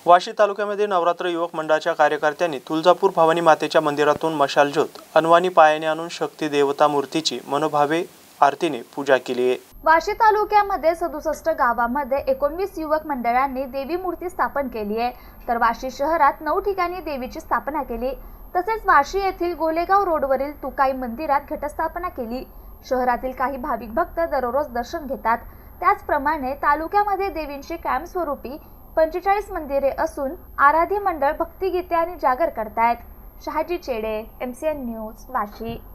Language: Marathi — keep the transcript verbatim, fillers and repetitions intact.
वाशी तालुक्यामध्ये नवरात्र युवक मंडळाच्या कार्यकर्त्यांनी तुळजापूर भवानी मातेच्या मंदिरातून मशाल ज्योत अनवाणी पायाने आणून शक्ती देवता मूर्तीची मनोभावे आरतीने पूजा केली आहे। वाशी तालुक्यामध्ये सदुसष्ट गावांमध्ये एकोणवीस युवक मंडळांनी देवी मूर्ती स्थापन केली आहे, तर वाशी शहरात नऊ ठिकाणी देवीची स्थापना केली। तसेच वाशी येथील गोलेगाव रोडवरील तुकाई मंदिरात घटस्थापना केली। शहरातील काही भाविक भक्त दररोज दर्शन घेतात। त्याचप्रमाणे तालुक्यामध्ये देवींची कायमस्वरूपी पंचेचाळीस मंदिरे असून आराध्य मंडळ भक्तिगीते आणि जागर करतायत। Shahaji Chede, M C N news, Vashi.